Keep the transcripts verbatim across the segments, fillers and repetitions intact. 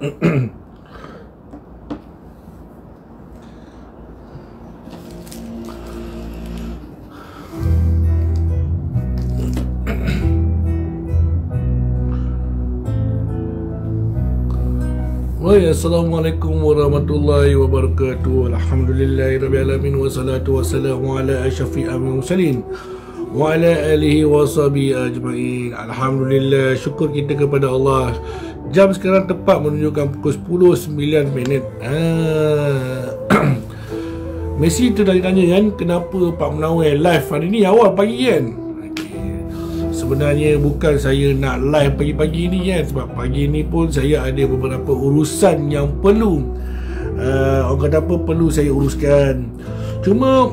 Assalamualaikum warahmatullahi wabarakatuh. Alhamdulillahirrabbilalamin. Wassalatu wassalamu ala asyafi amin mursalin wa ala alihi wa sahbihi ajma'in. Alhamdulillah, syukur kita kepada Allah. Jam sekarang tepat menunjukkan pukul sepuluh sembilan minit. ah. Messi tu dah tanya kan, kenapa Pak Munawir live hari ni awal pagi kan? Sebenarnya bukan saya nak live pagi-pagi ni kan, sebab pagi ni pun saya ada beberapa urusan yang perlu uh, orang kata apa, perlu saya uruskan. Cuma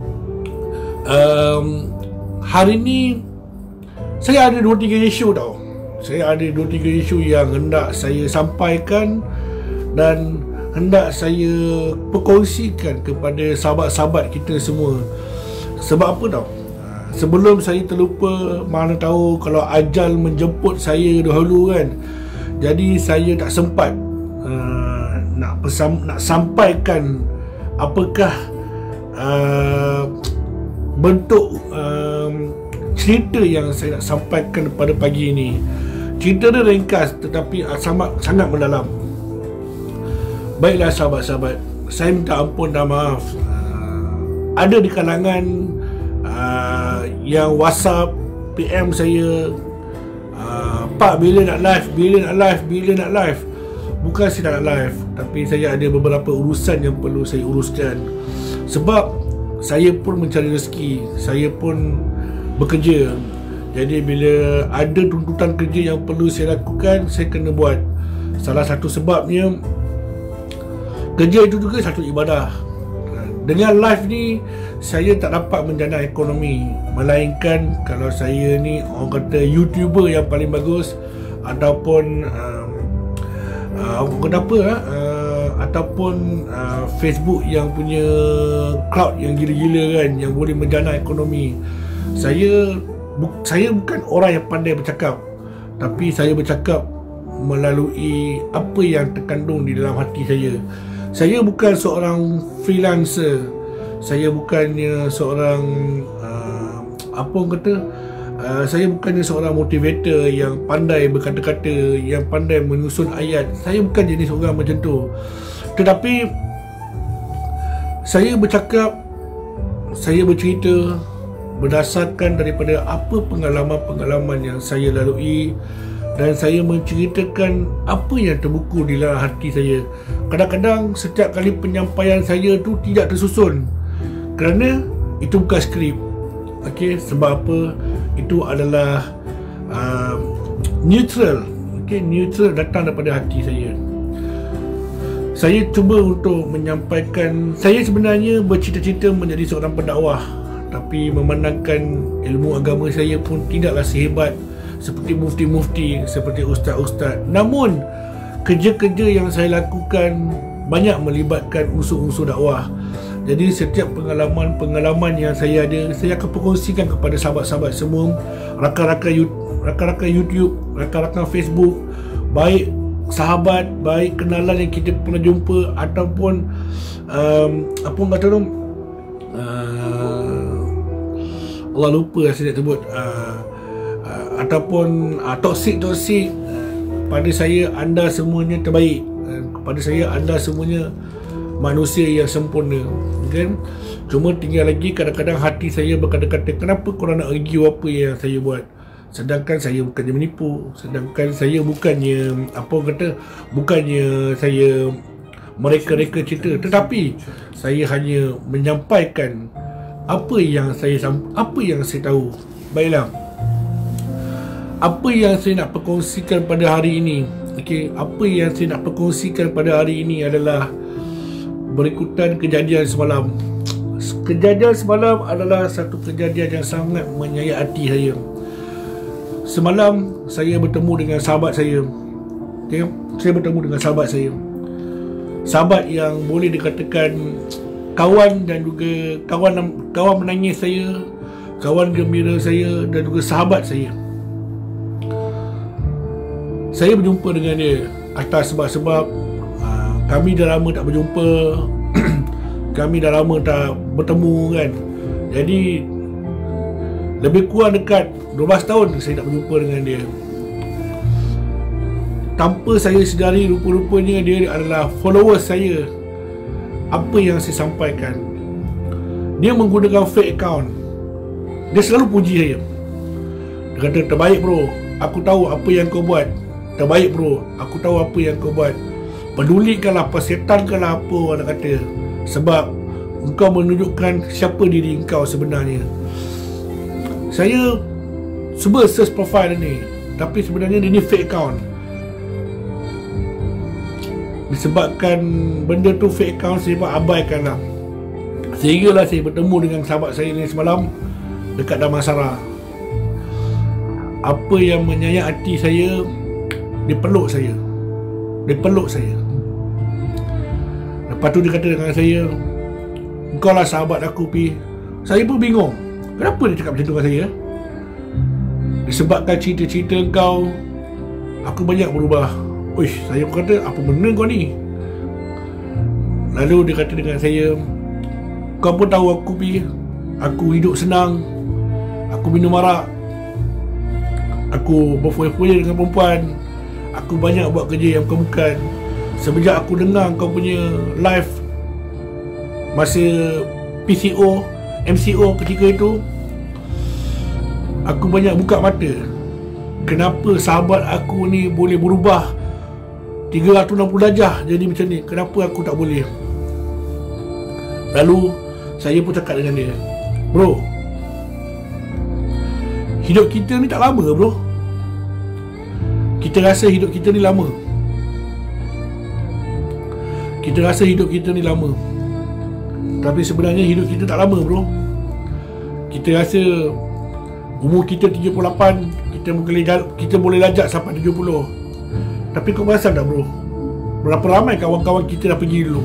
um, hari ni saya ada dua tiga isu tau. Saya ada dua tiga isu yang hendak saya sampaikan dan hendak saya perkongsikan kepada sahabat-sahabat kita semua. Sebab apa tau? Sebelum saya terlupa, mana tahu kalau ajal menjemput saya dahulu kan. Jadi saya tak sempat uh, nak pesam, nak sampaikan apakah uh, bentuk uh, cerita yang saya nak sampaikan pada pagi ini. Cerita dia ringkas tetapi sangat sangat mendalam. Baiklah sahabat-sahabat, saya minta ampun dan maaf. Uh, ada di kalangan Uh, yang WhatsApp P M saya, uh, Pak bila nak live, bila nak live, bila nak live. Bukan saya nak live, tapi saya ada beberapa urusan yang perlu saya uruskan. Sebab saya pun mencari rezeki, saya pun bekerja. Jadi bila ada tuntutan kerja yang perlu saya lakukan, saya kena buat. Salah satu sebabnya, kerja itu juga satu ibadah. Dengan live ni saya tak dapat menjana ekonomi, melainkan kalau saya ni orang kata YouTuber yang paling bagus, ataupun um, uh, orang kata apa uh, ataupun uh, Facebook yang punya crowd yang gila-gila kan, yang boleh menjana ekonomi. Saya bu saya bukan orang yang pandai bercakap, tapi saya bercakap melalui apa yang terkandung di dalam hati saya. Saya bukan seorang freelancer. Saya bukannya seorang uh, apa orang kata, uh, saya bukannya seorang motivator yang pandai berkata-kata, yang pandai menyusun ayat. Saya bukan jenis orang macam tu. Tetapi saya bercakap, saya bercerita berdasarkan daripada apa pengalaman-pengalaman yang saya lalui, dan saya menceritakan apa yang terbuku di dalam hati saya. Kadang-kadang setiap kali penyampaian saya tu tidak tersusun, kerana itu bukan skrip. Okey, sebab apa? Itu adalah uh, neutral. Okey, neutral datang daripada hati saya. Saya cuba untuk menyampaikan, saya sebenarnya bercita-cita menjadi seorang pendakwah, tapi memandangkan ilmu agama saya pun tidaklah sehebat seperti mufti-mufti, seperti ustaz-ustaz. Namun kerja-kerja yang saya lakukan banyak melibatkan unsur-unsur dakwah. Jadi setiap pengalaman-pengalaman yang saya ada, saya akan perkongsikan kepada sahabat-sahabat semua, rakan-rakan rakan-rakan YouTube, rakan-rakan Facebook, baik sahabat, baik kenalan yang kita pernah jumpa, ataupun um, apa orang kata tu, uh, Allah lupa saya nak sebut, uh, uh, ataupun uh, toksik-toksik. Pada saya, anda semuanya terbaik. Kepada saya, anda semuanya manusia yang sempurna, kan? Cuma tinggal lagi kadang-kadang hati saya berkata-kata, kenapa korang nak argue apa yang saya buat? Sedangkan saya bukannya menipu, sedangkan saya bukannya apa kata, bukannya saya mereka-reka cerita, tetapi saya hanya menyampaikan apa yang saya apa yang saya tahu. Baiklah, apa yang saya nak perkongsikan pada hari ini, okey, apa yang saya nak perkongsikan pada hari ini adalah berikutan kejadian semalam. Kejadian semalam adalah satu kejadian yang sangat menyayat hati saya. Semalam saya bertemu dengan sahabat saya. Okay? Saya bertemu dengan sahabat saya. Sahabat yang boleh dikatakan kawan, dan juga kawan kawan menangis saya, kawan gembira saya, dan juga sahabat saya. Saya berjumpa dengan dia. atas sebab-sebab uh, kami dah lama tak berjumpa. Kami dah lama tak bertemu kan. Jadi lebih kurang dekat dua belas tahun saya tak berjumpa dengan dia. Tanpa saya sedari, rupa-rupanya dia adalah followers saya. Apa yang saya sampaikan, dia menggunakan fake account. Dia selalu puji saya. Dia kata, terbaik bro, aku tahu apa yang kau buat. Terbaik bro, aku tahu apa yang kau buat. Pedulikanlah apa, setankanlah apa orang kata. Sebab engkau menunjukkan siapa diri engkau sebenarnya. Saya cuba search profile ni, tapi sebenarnya dia ni fake account. Disebabkan benda tu fake account, saya pun abaikan lah. Sehinggalah saya bertemu dengan sahabat saya ni semalam dekat Damansara. Apa yang menyayat hati saya, dia peluk saya. Dia peluk saya. Lepas tu dia kata dengan saya, "Engkau lah sahabat aku, Pi." Saya pun bingung, kenapa dia cakap macam tu dengan saya? Disebabkan cerita-cerita kau, aku banyak berubah. Uish, saya pun kata, apa benda kau ni? Lalu dia kata dengan saya, "Kau pun tahu aku, Pi. Aku hidup senang. Aku minum arak. Aku berfoya-foya dengan perempuan. Aku banyak buat kerja yang bukan-bukan. Semenjak aku dengar kau punya live masa P C O, M C O ketika itu, aku banyak buka mata. Kenapa sahabat aku ni boleh berubah tiga ratus enam puluh darjah jadi macam ni? Kenapa aku tak boleh?" Lalu saya pun cakap dengan dia, "Bro, hidup kita ni tak lama bro. Kita rasa hidup kita ni lama. Kita rasa hidup kita ni lama. Tapi sebenarnya hidup kita tak lama bro. Kita rasa umur kita tiga puluh lapan, kita boleh, kita boleh lajak sampai tujuh puluh. Tapi kau perasan tak bro, berapa ramai kawan-kawan kita dah pergi dulu.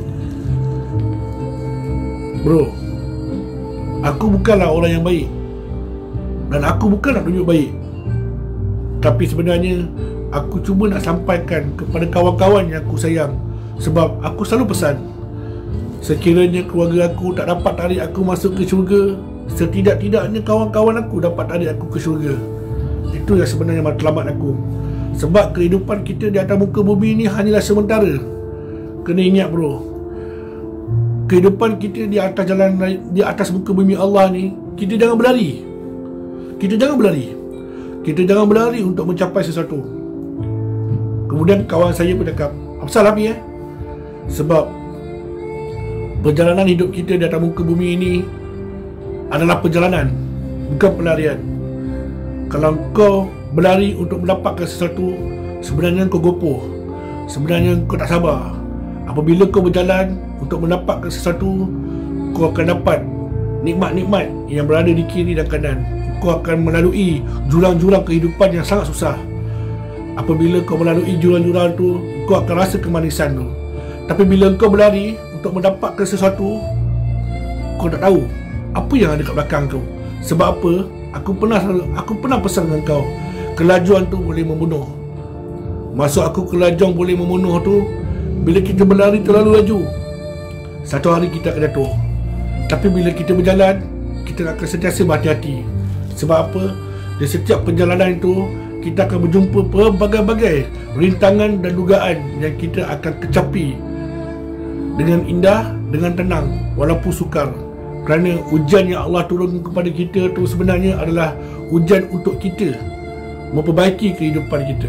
Bro, aku bukanlah orang yang baik, dan aku bukan nak tunjuk baik. Tapi sebenarnya aku cuma nak sampaikan kepada kawan-kawan yang aku sayang. Sebab aku selalu pesan, sekiranya keluarga aku tak dapat tarik aku masuk ke syurga, setidak-tidaknya kawan-kawan aku dapat tarik aku ke syurga. Itu yang sebenarnya matlamat aku. Sebab kehidupan kita di atas muka bumi ni hanyalah sementara. Kena ingat bro, kehidupan kita di atas jalan, di atas muka bumi Allah ni, kita jangan berlari. Kita jangan berlari. Kita jangan berlari untuk mencapai sesuatu. Kemudian kawan saya pun cakap, "Apa salah Pi eh? Sebab perjalanan hidup kita di atas muka bumi ini adalah perjalanan, bukan pelarian. Kalau kau berlari untuk mendapatkan sesuatu, sebenarnya kau gopoh. Sebenarnya kau tak sabar. Apabila kau berjalan untuk mendapatkan sesuatu, kau akan dapat nikmat-nikmat yang berada di kiri dan kanan. Kau akan melalui jurang-jurang kehidupan yang sangat susah. Apabila kau melalui jurang-jurang tu, kau akan rasa kemanisan tu. Tapi bila kau berlari untuk mendapatkan sesuatu, kau tak tahu apa yang ada kat belakang kau. Sebab apa? Aku pernah aku pernah pesan dengan kau, kelajuan tu boleh membunuh. Maksud aku kelajuan boleh membunuh tu, bila kita berlari terlalu laju, satu hari kita akan jatuh. Tapi bila kita berjalan, kita akan sentiasa berhati-hati. Sebab apa? Di setiap perjalanan itu, kita akan berjumpa pelbagai-bagai rintangan dan dugaan yang kita akan kecapi dengan indah, dengan tenang, walaupun sukar. Kerana ujian yang Allah turunkan kepada kita tu sebenarnya adalah ujian untuk kita memperbaiki kehidupan kita.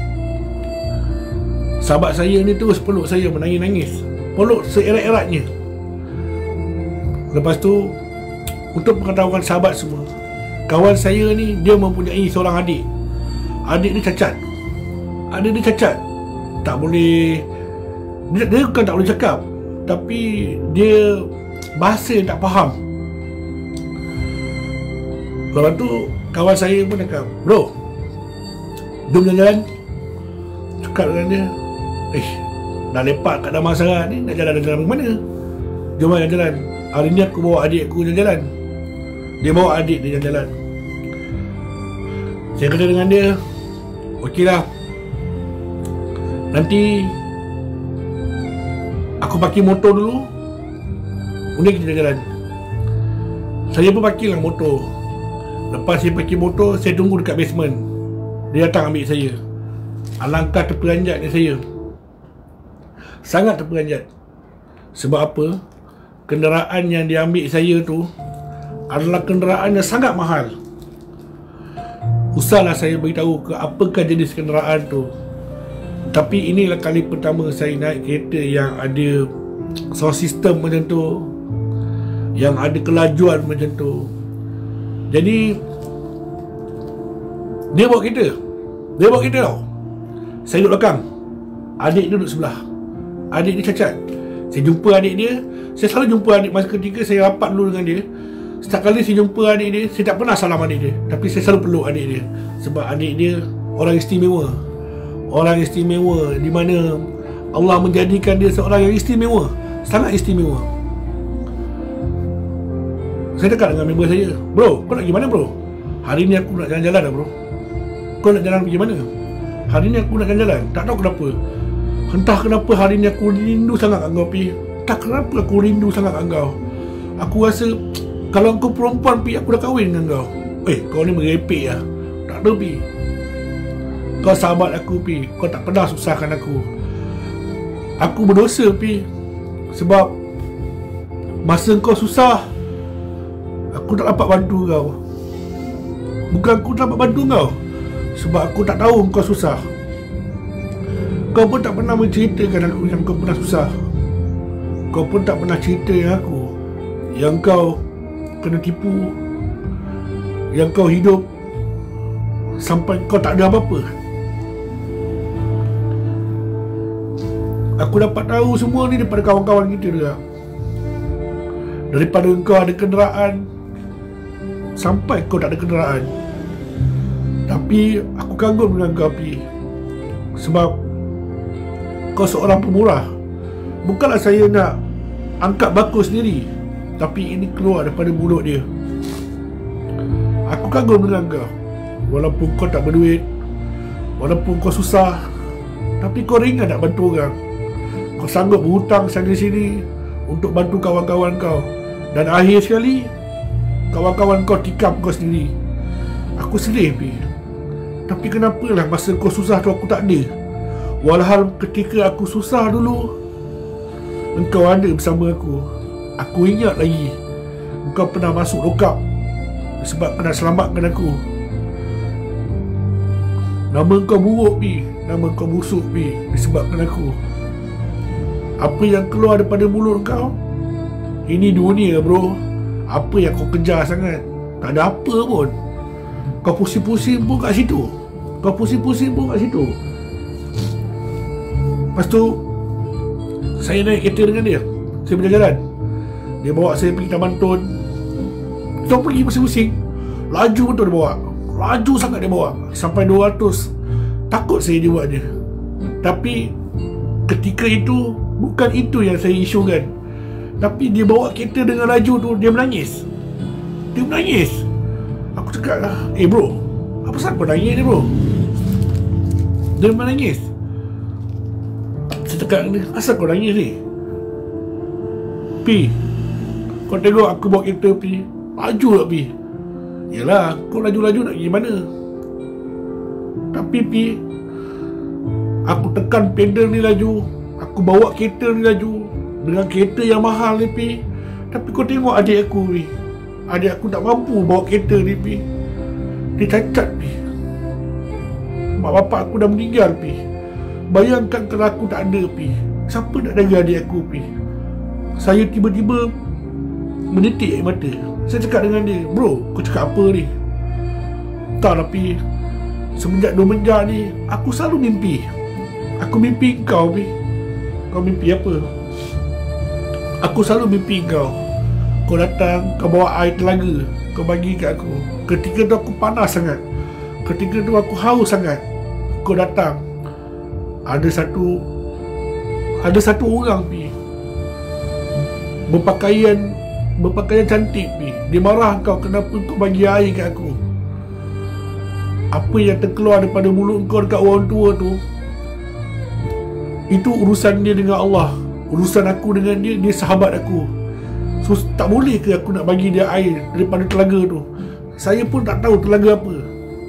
Sahabat saya ni terus peluk saya menangis-nangis, peluk seerat-eratnya. Lepas tu, untuk pengetahuan sahabat semua, kawan saya ni dia mempunyai seorang adik. Adik dia cacat. Adik dia cacat. Tak boleh, dia, dia bukan tak boleh cakap, tapi dia bahasa yang tak faham. Lepas tu kawan saya pun cakap, "Bro, jom jalan-jalan." Cakap dengan dia, "Eh, dah lepak kat Damansara ni, nak jalan-jalan ke mana? Jom jalan-jalan. Hari ni aku bawa adik aku jalan-jalan." Dia bawa adik dia jalan-jalan. Saya kata dengan dia, "Okey lah, Nanti aku parking motor dulu, kemudian kita jalan. Saya pun parking lah motor. Lepas saya parking motor, saya tunggu dekat basement. Dia datang ambil saya. Alangkah terperanjatnya saya. Sangat terperanjat. Sebab apa? Kenderaan yang dia ambil saya tu adalah kenderaan yang sangat mahal. Usahlah saya beritahu ke apakah jenis kenderaan tu. Tapi inilah kali pertama saya naik kereta yang ada sound system macam tu, yang ada kelajuan macam tu. Jadi dia bawa kereta Dia bawa kereta tau. Saya duduk belakang, adik dia duduk sebelah. Adik dia cacat. Saya jumpa adik dia. Saya selalu jumpa adik masa ketika saya rapat dulu dengan dia. Setiap kali saya jumpa adik dia, saya tak pernah salam adik dia, tapi saya selalu peluk adik dia. Sebab adik dia orang istimewa. Orang istimewa, di mana Allah menjadikan dia seorang yang istimewa. Sangat istimewa. Saya dekat dengan member saya. Bro, kau nak pergi mana bro? Hari ni aku nak jalan-jalan dah bro. Kau nak jalan pergi mana? Hari ni aku nak jalan-jalan. Tak tahu kenapa. Entah kenapa hari ni aku rindu sangat kat kau Pi. Tak kenapa aku rindu sangat kat kau. Aku rasa kalau kau perempuan Pi, aku dah kahwin dengan kau. Eh, kau ni merepek lah. Tak ada Pi. Kau sahabat aku Pi. Kau tak pernah susahkan aku. Aku berdosa Pi. Sebab masa kau susah, aku tak dapat bantu kau. Bukan aku tak dapat bantu kau, sebab aku tak tahu kau susah. Kau pun tak pernah menceritakan aku yang kau pernah susah. Kau pun tak pernah cerita dengan aku yang kau kena tipu, yang kau hidup sampai kau tak ada apa-apa. Aku dapat tahu semua ni daripada kawan-kawan kita juga. Daripada kau ada kenderaan sampai kau tak ada kenderaan. Tapi aku kagum dengan kau Pi. Sebab kau seorang pemurah. Bukanlah saya nak angkat bakul sendiri, tapi ini keluar daripada mulut dia. Aku kagum dengan kau. Walaupun kau tak berduit, walaupun kau susah, tapi kau ringan nak bantu orang. Kau sanggup berhutang sana sini untuk bantu kawan-kawan kau. Dan akhir sekali kawan-kawan kau tikam kau sendiri. Aku sedih Pi. Tapi kenapalah masa kau susah tu aku tak ada. Walhal ketika aku susah dulu, engkau ada bersama aku. Aku ingat lagi engkau pernah masuk lokap sebab pernah selamatkan aku. Nama kau buruk Pi. Nama kau busuk Pi disebabkan aku. Apa yang keluar daripada mulut kau, ini dunia bro. Apa yang kau kejar sangat? Tak ada apa pun. Kau pusing-pusing pun kat situ. Kau pusing-pusing pun kat situ. Lepas tu saya naik kereta dengan dia. Saya berjalan. Dia bawa saya pergi Taman Tun. Kita pergi pusing-pusing. Laju betul dia bawa. Laju sangat dia bawa. Sampai dua ratus. Takut saya dia buat dia. Tapi ketika itu, bukan itu yang saya isukan. Tapi dia bawa kereta dengan laju tu, dia menangis. Dia menangis. Aku cakap lah, eh bro, apa sebab kau nangis ni bro? Dia menangis. Saya cakap ni, asal kau nangis ni? Pi, kau tengok aku bawa kereta Pi, laju tak Pi? Yelah, kau laju-laju nak pergi mana? Tapi Pi, aku tekan pedal ni laju, aku bawa kereta ni laju dengan kereta yang mahal ni Pi. Tapi kau tengok adik aku Pi. Adik aku tak mampu bawa kereta ni Pi. Dia cacat Pi. Mak bapak aku dah meninggal Pi. Bayangkan kalau aku tak ada Pi, siapa nak jaga adik aku Pi? Saya tiba-tiba menitik air mata. Saya cakap dengan dia, bro, kau cakap apa ni? Tak lah Pi, semenjak dua menjak ni aku selalu mimpi. Aku mimpi kau Pi. Kau mimpi apa? Aku selalu mimpi kau. Kau datang, kau bawa air telaga, kau bagi kat aku. Ketika tu aku panas sangat, ketika tu aku haus sangat, kau datang. Ada satu Ada satu orang Pi, Berpakaian Berpakaian cantik Pi. Dia marah kau kenapa kau bagi air kat aku. Apa yang terkeluar daripada mulut kau dekat orang tua tu, Itu urusan dia dengan Allah. Urusan aku dengan dia, dia sahabat aku. So tak boleh ke aku nak bagi dia air daripada telaga tu? Saya pun tak tahu telaga apa.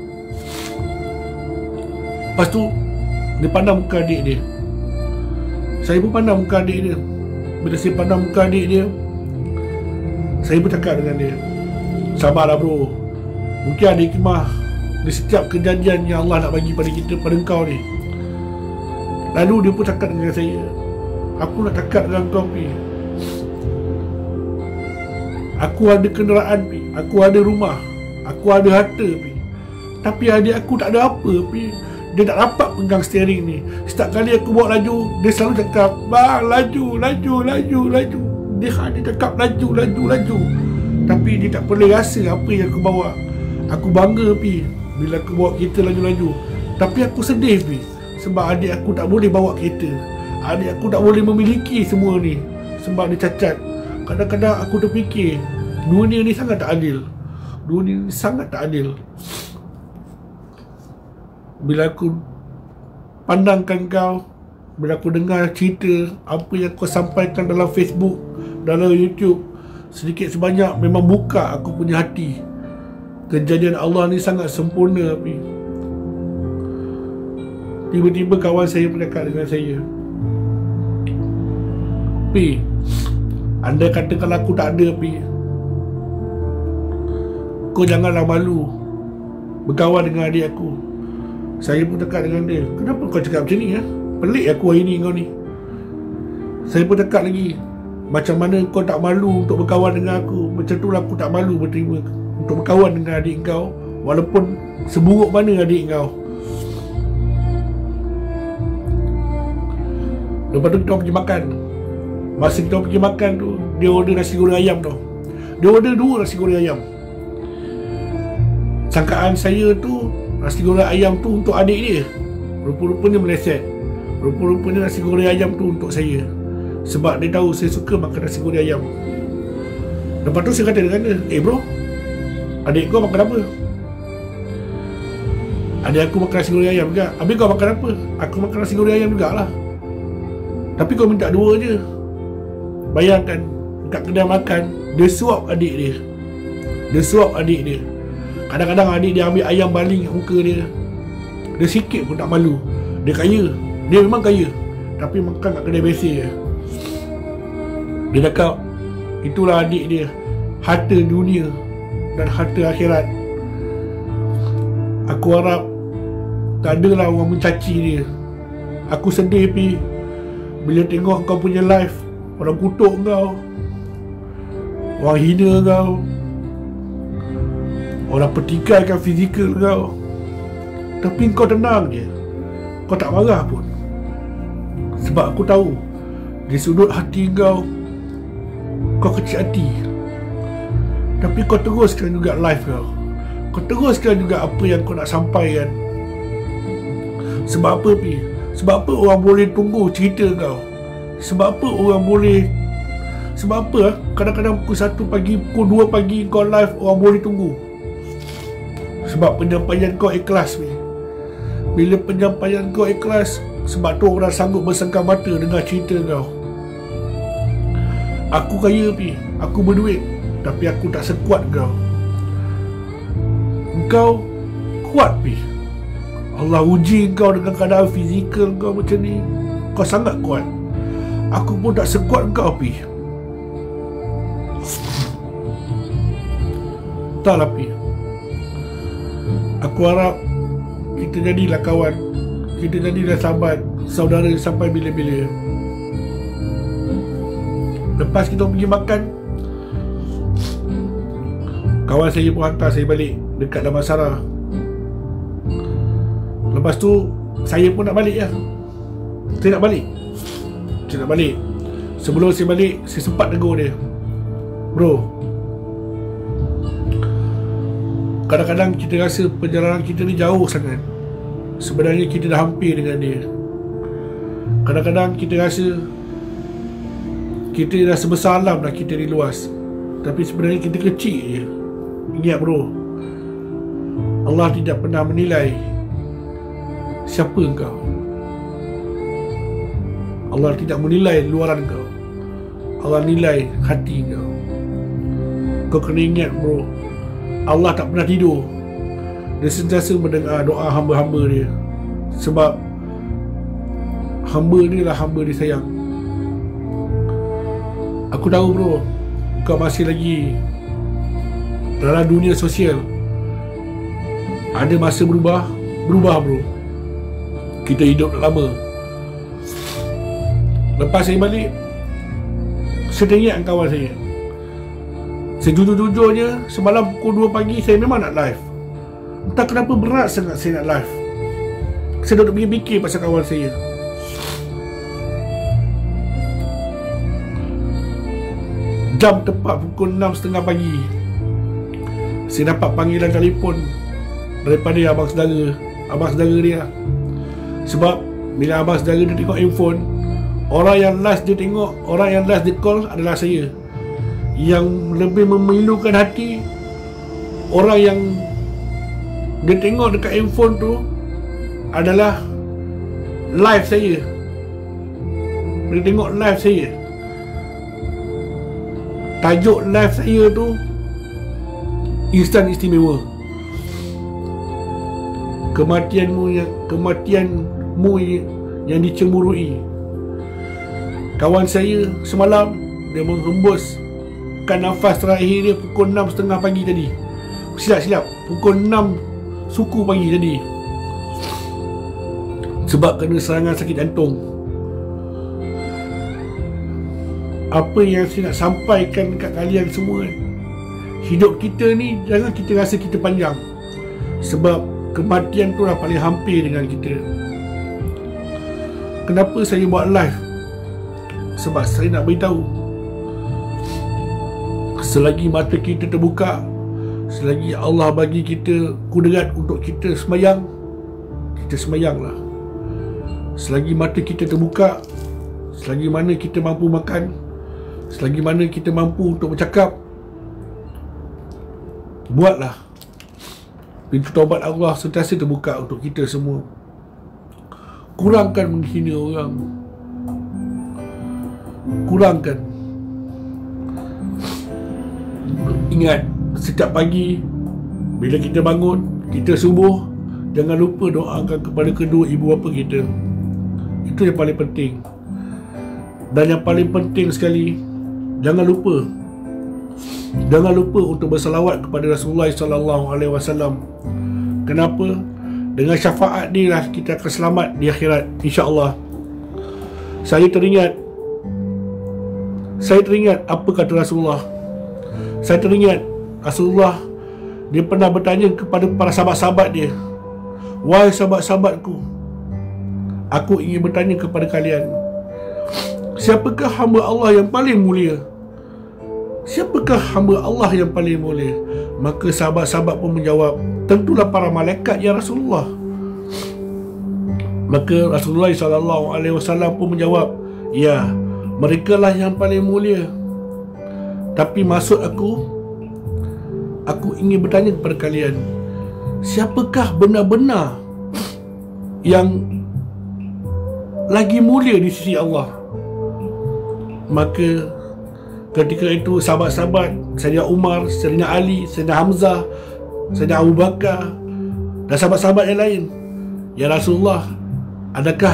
Lepas tu dia pandang muka adik dia. Saya pun pandang muka adik dia. Bila saya pandang muka adik dia, saya pun cakap dengan dia, sabarlah bro, mungkin ada hikmah di setiap kejadian yang Allah nak bagi pada kita, pada kau ni. Lalu dia pun cakap dengan saya, aku nak cakap dengan kau Pi, aku ada kenderaan Pi, aku ada rumah, aku ada harta Pi, tapi adik aku tak ada apa Pi. Dia tak dapat pegang steering ni. Setiap kali aku bawa laju, dia selalu cakap, bang, laju, laju, laju, laju. Dia hanya cakap laju, laju, laju. Tapi dia tak boleh rasa apa yang aku bawa. Aku bangga Pi bila aku bawa kereta laju-laju. Tapi aku sedih Pi, sebab adik aku tak boleh bawa kereta. Adik aku tak boleh memiliki semua ni sebab dia cacat. Kadang-kadang aku terfikir, dunia ni sangat tak adil. Dunia ni sangat tak adil. Bila aku pandangkan kau, bila aku dengar cerita apa yang kau sampaikan dalam Facebook, dalam YouTube, sedikit sebanyak memang buka aku punya hati. Kejadian Allah ni sangat sempurna Pi. Tiba-tiba kawan saya berdekat dengan saya, Pi, andai kata kalau aku tak ada Pi, kau janganlah malu berkawan dengan adik aku. Saya pun dekat dengan dia, kenapa kau cakap macam ni ya? Pelik aku hari ni kau ni. Saya pun dekat lagi, macam mana kau tak malu untuk berkawan dengan aku, macam tu lah aku tak malu berterima untuk berkawan dengan adik kau, walaupun seburuk mana adik kau. Lepas tu kita pergi makan. Masa kita pergi makan tu, dia order nasi goreng ayam tu. Dia order dua nasi goreng ayam. Sangkaan saya tu nasi goreng ayam tu untuk adik dia, rupa-rupanya meleset. Rupa-rupanya nasi goreng ayam tu untuk saya, sebab dia tahu saya suka makan nasi goreng ayam. Lepas tu saya kata dengan dia, eh bro, adik kau makan apa? Adik aku makan nasi goreng ayam juga. Habis kau makan apa? Aku makan nasi goreng ayam jugalah. Tapi kau minta dua je. Bayangkan, kat kedai makan, dia suap adik dia. Dia suap adik dia. Kadang-kadang adik dia ambil ayam baling kat muka dia. Dia sikit pun tak malu. Dia kaya. Dia memang kaya, tapi makan kat kedai biasa je. Dia cakap, itulah adik dia, harta dunia dan harta akhirat. Aku harap tak adalah orang mencaci dia. Aku sedih Pi bila tengok kau punya live, orang kutuk kau, orang hina kau, orang pertikaikan fizikal kau, tapi kau tenang je. Kau tak marah pun, sebab aku tahu di sudut hati kau, kau kecil hati. Tapi kau teruskan juga live kau. Kau teruskan juga apa yang kau nak sampaikan. Sebab apa Pi? Sebab apa orang boleh tunggu cerita kau? Sebab apa orang boleh, sebab apa kadang-kadang pukul satu pagi, pukul dua pagi kau live, orang boleh tunggu? Sebab penyampaian kau ikhlas Pi. Bila penyampaian kau ikhlas, sebab tu orang sanggup bersengkang mata dengar cerita kau. Aku kaya Pi, aku berduit, tapi aku tak sekuat kau. Kau kuat Pi. Allah uji kau dengan keadaan fizikal kau macam ni. Kau sangat kuat. Aku pun tak sekuat kau Pi. Taklah Pi. Aku harap kita jadilah kawan, kita jadilah sahabat, saudara sampai bila-bila. Lepas kita pergi makan, kawan saya pun hantar saya balik dekat Damansara. Lepas tu saya pun nak balik lah. Saya nak balik Saya nak balik Sebelum saya balik, saya sempat tegur dia, bro, kadang-kadang kita rasa perjalanan kita ni jauh sangat. Sebenarnya kita dah hampir dengan dia. Kadang-kadang kita rasa kita dah sebesar alam dah, kita ni luas, tapi sebenarnya kita kecil je. Ingat bro, Allah tidak pernah menilai siapa engkau. Allah tidak menilai luaran kau, Allah nilai hati kau. Kau kena ingat bro, Allah tak pernah tidur. Dia sentiasa mendengar doa hamba-hamba dia. Sebab hamba dia lah hamba dia sayang. Aku tahu bro, kau masih lagi dalam dunia sosial. Ada masa berubah, berubah bro. Kita hidup lama. Lepas saya balik, saya teringat kawan saya. Sejujur-jujurnya, semalam pukul dua pagi saya memang nak live. Entah kenapa berat sangat saya nak live. Saya duduk fikir-fikir pasal kawan saya. Jam tepat pukul enam tiga puluh pagi, saya dapat panggilan telefon daripada abang saudara, abang saudara dia. Sebab bila abang saudara dia tengok handphone, orang yang last dia tengok, orang yang last dia call adalah saya. Yang lebih memilukan hati, orang yang dia tengok dekat handphone tu adalah live saya. Dia tengok live saya. Tajuk live saya tu Instan Istimewa. Kematianmu yang Kematianmu yang dicemburui. Kawan saya semalam dia menghembuskan nafas terakhir dia pukul enam tiga puluh pagi tadi. Silap-silap pukul enam suku pagi tadi. Sebab kena serangan sakit jantung. Apa yang saya nak sampaikan dekat kalian semua, hidup kita ni jangan kita rasa kita panjang. Sebab kematian tu dah paling hampir dengan kita. Kenapa saya buat live? Sebab saya nak beritahu, selagi mata kita terbuka, selagi Allah bagi kita kudrat untuk kita sembahyang, kita sembahyanglah. Selagi mata kita terbuka, selagi mana kita mampu makan, selagi mana kita mampu untuk bercakap, buatlah. Pintu taubat Allah sentiasa terbuka untuk kita semua. Kurangkan menghina orang. Kurangkan. Ingat, setiap pagi bila kita bangun, kita subuh, jangan lupa doakan kepada kedua ibu bapa kita. Itu yang paling penting. Dan yang paling penting sekali, jangan lupa Jangan lupa untuk bersalawat kepada Rasulullah sallallahu alaihi wasallam. Kenapa? Dengan syafaat dia lah kita akan selamat di akhirat, insya-Allah. Saya teringat Saya teringat apa kata Rasulullah. Saya teringat Rasulullah, dia pernah bertanya kepada para sahabat-sahabat dia, "Wahai sahabat-sahabatku, aku ingin bertanya kepada kalian, siapakah hamba Allah yang paling mulia? Siapakah hamba Allah yang paling mulia?" Maka sahabat-sahabat pun menjawab, "Tentulah para malaikat ya Rasulullah." Maka Rasulullah sallallahu alaihi wasallam pun menjawab, "Ya, mereka lah yang paling mulia. Tapi maksud aku, aku ingin bertanya kepada kalian, siapakah benar-benar yang lagi mulia di sisi Allah?" Maka ketika itu sahabat-sahabat Sayyidina Umar, Sayyidina Ali, Sayyidina Hamzah, Sayyidina Abu Bakar dan sahabat-sahabat yang lain, "Ya Rasulullah, adakah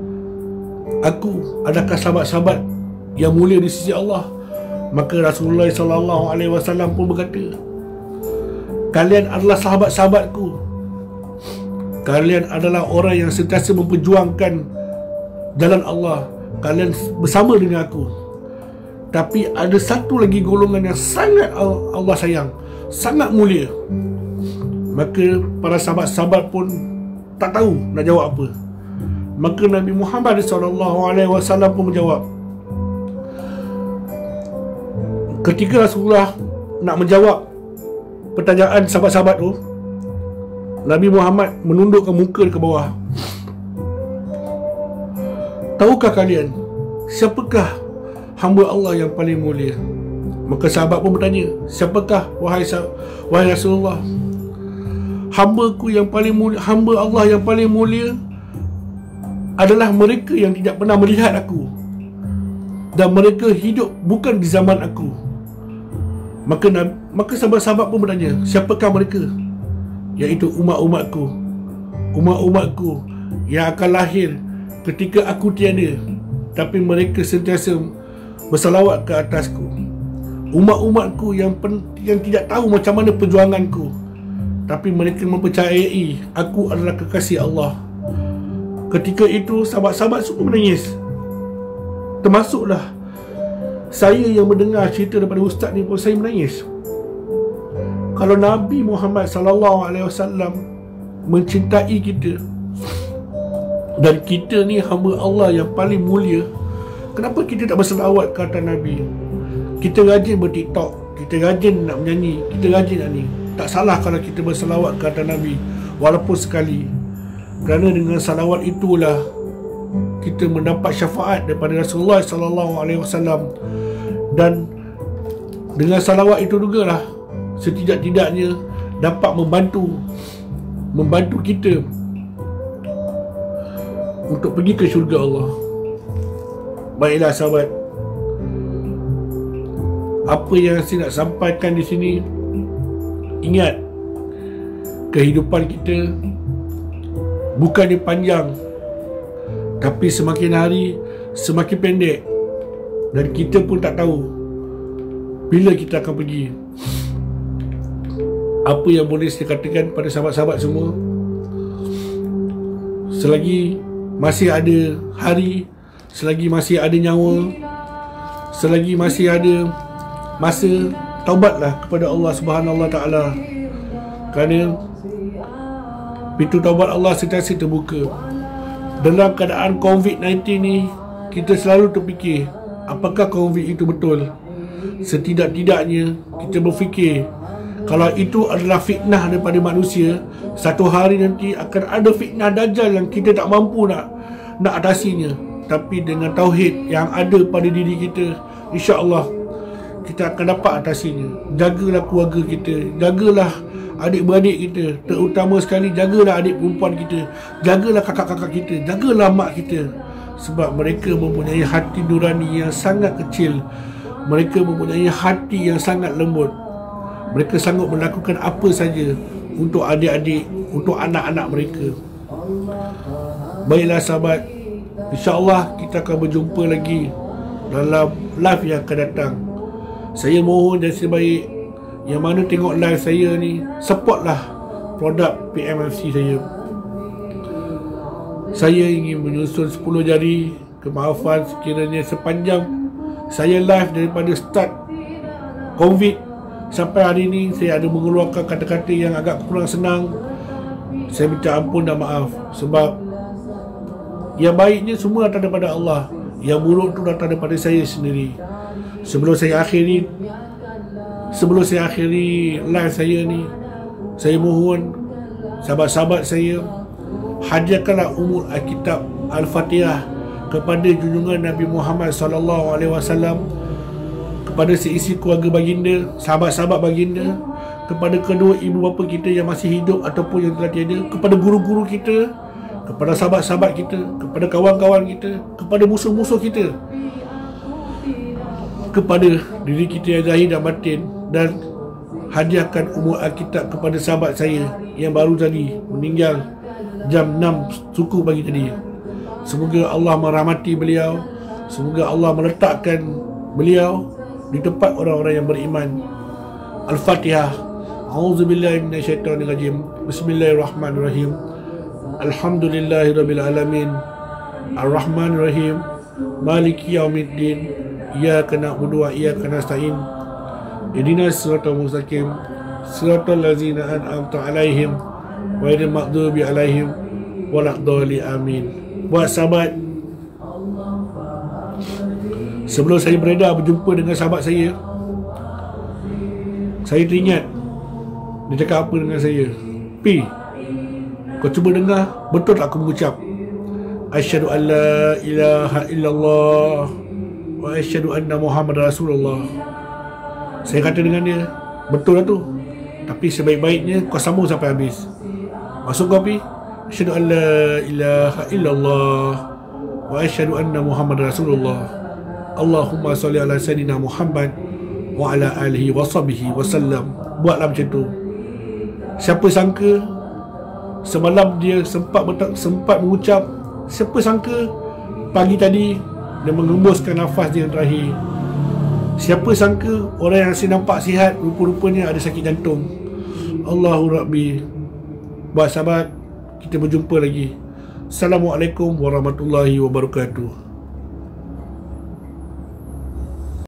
aku, adakah sahabat-sahabat yang mulia di sisi Allah?" Maka Rasulullah sallallahu alaihi wasallam pun berkata, "Kalian adalah sahabat-sahabatku. Kalian adalah orang yang sentiasa memperjuangkan jalan Allah. Kalian bersama dengan aku. Tapi ada satu lagi golongan yang sangat Allah sayang, sangat mulia." Maka para sahabat-sahabat pun tak tahu nak jawab apa. Maka Nabi Muhammad sallallahu alaihi wasallam pun menjawab. Ketika Rasulullah nak menjawab pertanyaan sahabat-sahabat tu, Nabi Muhammad menundukkan muka ke bawah. "Tahukah kalian siapakah hamba Allah yang paling mulia?" Maka sahabat pun bertanya, "Siapakah wahai wahai Rasulullah?" "Hamba ku yang paling mulia, hamba Allah yang paling mulia adalah mereka yang tidak pernah melihat aku, dan mereka hidup bukan di zaman aku. Maka maka sahabat-sahabat pun bertanya, siapakah mereka? Iaitu umat-umatku, umat-umatku yang akan lahir ketika aku tiada, tapi mereka sentiasa bersalawat ke atasku. Umat-umatku yang pen, yang tidak tahu macam mana perjuanganku, tapi mereka mempercayai aku adalah kekasih Allah. Ketika itu sahabat-sahabat semua menangis, termasuklah saya yang mendengar cerita daripada ustaz ni pun saya menangis. Kalau Nabi Muhammad sallallahu alaihi wasallam mencintai kita, dan kita ni hamba Allah yang paling mulia, kenapa kita tak berselawat ke atas Nabi? Kita rajin ber-TikTok, kita rajin nak menyanyi, kita rajin nak ni. Tak salah kalau kita berselawat ke atas Nabi, walaupun sekali. Kerana dengan salawat itulah kita mendapat syafaat daripada Rasulullah sallallahu alaihi wasallam. Dan dengan salawat itu juga lah setidak-tidaknya dapat membantu Membantu kita untuk pergi ke syurga Allah. Baiklah sahabat, apa yang saya nak sampaikan di sini, ingat, kehidupan kita bukannya panjang, tapi semakin hari semakin pendek, dan kita pun tak tahu bila kita akan pergi. Apa yang boleh saya katakan pada sahabat-sahabat semua, selagi masih ada hari, selagi masih ada nyawa, selagi masih ada masa, taubatlah kepada Allah Subhanahu Wa Taala, kerana pintu taubat Allah sentiasa terbuka. Dalam keadaan covid sembilan belas ni, kita selalu terfikir, apakah covid itu betul? Setidak-tidaknya kita berfikir, kalau itu adalah fitnah daripada manusia, satu hari nanti akan ada fitnah Dajjal yang kita tak mampu nak nak atasinya. Tapi dengan tauhid yang ada pada diri kita, insya-Allah kita akan dapat atasinya. Jagalah keluarga kita, jagalah adik-beradik kita, terutama sekali jagalah adik perempuan kita, jagalah kakak-kakak kita, jagalah mak kita, sebab mereka mempunyai hati nurani yang sangat kecil. Mereka mempunyai hati yang sangat lembut. Mereka sanggup melakukan apa saja untuk adik-adik, untuk anak-anak mereka. Baiklah sahabat, insya-Allah kita akan berjumpa lagi dalam live yang akan datang. Saya mohon dan sebaik yang mana tengok live saya ni, supportlah produk P M F C saya. Saya ingin menyusun sepuluh jari kemaafan sekiranya sepanjang saya live daripada start COVID sampai hari ini saya ada mengeluarkan kata-kata yang agak kurang senang. Saya minta ampun dan maaf, sebab yang baiknya semua datang daripada Allah, yang buruk tu datang daripada saya sendiri. Sebelum saya akhiri Sebelum saya akhiri live saya ni, saya mohon sahabat-sahabat saya, hadiahkanlah umur Alkitab Al-Fatihah kepada junjungan Nabi Muhammad sallallahu alaihi wasallam, kepada seisi keluarga baginda, sahabat-sahabat baginda, kepada kedua ibu bapa kita yang masih hidup ataupun yang telah tiada, kepada guru-guru kita, kepada sahabat-sahabat kita, kepada kawan-kawan kita, kepada musuh-musuh kita, kepada diri kita yang zahir dan batin. Dan hadiahkan umur Alkitab kepada sahabat saya yang baru tadi meninggal jam enam suku pagi tadi. Semoga Allah merahmati beliau, semoga Allah meletakkan beliau di tempat orang-orang yang beriman. Al-Fatihah. A'udzubillahi minasyaitonirrajim. Bismillahirrahmanirrahim. Alhamdulillahirabbil alamin. Ar-Rahmanirrahim. Maliki yaumiddin. Iyyaka na'budu wa iyyaka nasta'in. Ihdinas siratal mustaqim. Siratal ladzina an'amta 'alaihim ghairil maghdubi 'alaihim waladdallin. Amin. Buat sahabat, sebelum saya beredar berjumpa dengan sahabat saya, saya teringat dia cakap apa dengan saya. Pi, kau cuba dengar, betul tak aku mengucap asyhadu an la ilaha illallah wa asyhadu anna Muhammadar Rasulullah. Saya kata dengan dia, betul lah tu, tapi sebaik-baiknya kau sambung sampai habis. Maksud kau Pi, asyhadu an la ilaha illallah wa asyhadu anna Muhammad Rasulullah. Allahumma salli ala sayyidina Muhammad wa ala alihi wa sahbihi wasallam. Buatlah macam tu. Siapa sangka semalam dia sempat betak, sempat mengucap, siapa sangka pagi tadi dia mengembuskan nafas dia yang terakhir. Siapa sangka orang yang saya nampak sihat rupa-rupanya ada sakit jantung. Allahu Rabbi. Buat sahabat, kita berjumpa lagi. Assalamualaikum warahmatullahi wabarakatuh.